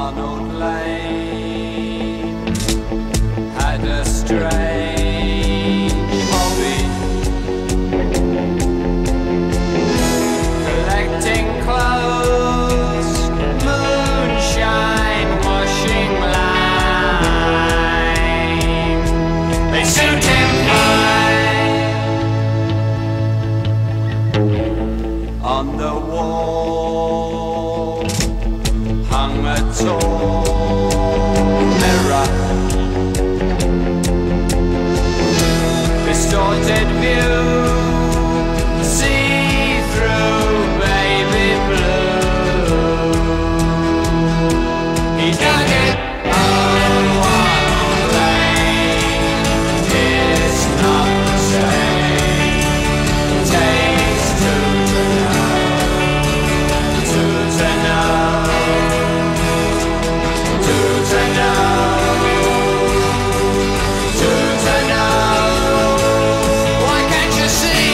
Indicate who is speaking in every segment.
Speaker 1: Arnold Lane had a strange hobby, collecting clothes, moonshine, washing line. They suit him fine. On the wall hung a tall mirror, distorted view, see through baby blue. He dug it on one lane, it's not the same. Takes two to know, why can't you see?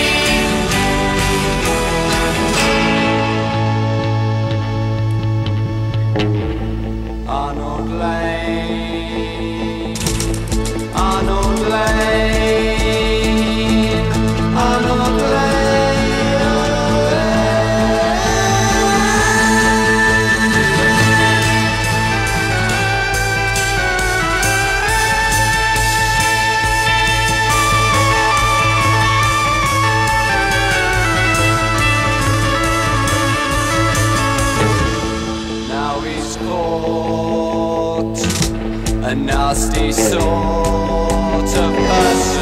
Speaker 1: Arnold Lane, Arnold Lane, Arnold Lane. Now he's caught, a nasty sort of person.